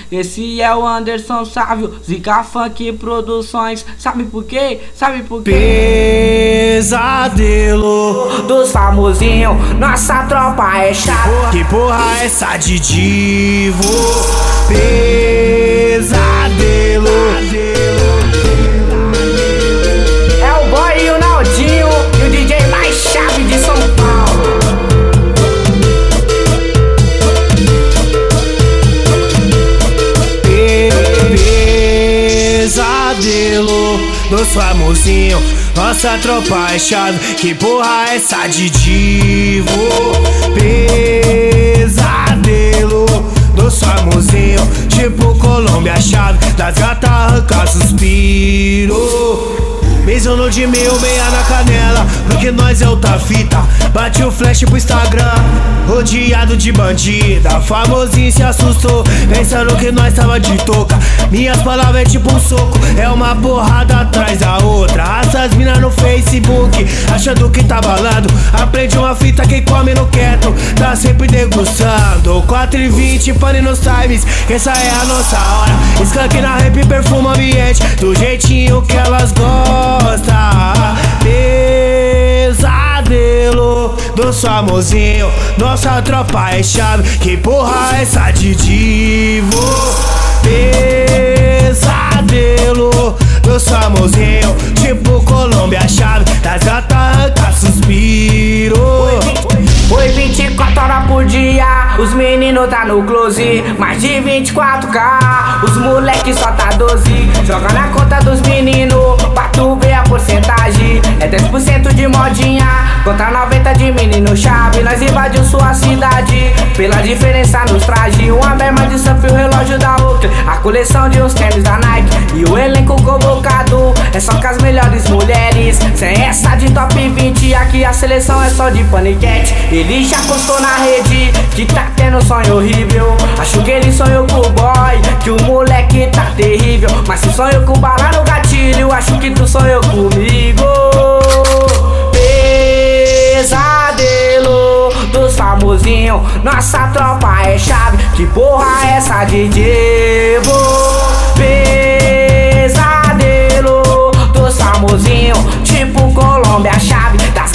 Esse é o Anderson Sávio, Zica Funk Produções. Sabe por quê? Sabe por quê? Pesadelo dos famosinhos, nossa tropa é chave. Que porra é essa de divo? Pesadelo. É o Boy e o Naldinho e o DJ mais chave de São Paulo. Pesadelo dos famosinhos, nossa tropa é chave. Que porra é essa de divo? Pesadelo dos famosinhos, tipo Colômbia chave. Das gatas arranca suspiro. Mesmo de mil, meia na canela, porque nós é outra fita. Bate o flash pro Instagram, rodeado de bandida. Famosinho se assustou, pensando que nós tava de touca. Minhas palavras é tipo um soco, é uma porrada atrás da outra. Arrasta as mina no Facebook, achando que tá balando. Aprende uma fita, quem come no quieto tá sempre degustando. 4h20, pane nos times, que essa é a nossa hora. Skunk na rap, perfuma o ambiente do jeitinho que elas gostam. Pesadelo dos famosinhos, nossa tropa é chave. Que porra é essa de divo? Pesadelo dos famosinhos, tipo Colômbia chave. Das gatas arranca suspiro. Foi 24 horas por dia, os meninos tá no close. Mais de 24K, os moleque só tá 12. Joga na conta dos meninos, pra tu ver a porcentagem. É 10% de modinha, contra 90 de menino chave. Nós invadiu sua cidade, pela diferença nos traje. Uma berma de surf e o relógio da Oakley, a coleção de uns tênis da Nike. E o elenco convocado é só com as melhores mulheres. Sem essa de top 20, aqui a seleção é só de paniquete. Ele já postou na rede que tá tendo sonho horrível. Acho que ele sonhou com o boy, que o moleque tá terrível. Mas se sonhou com bala no gatilho, acho que tu sonhou comigo. Pesadelo dos famosinhos, nossa tropa é chave. Que porra é essa de divo? Pesadelo dos famosinhos, tipo Colômbia chave.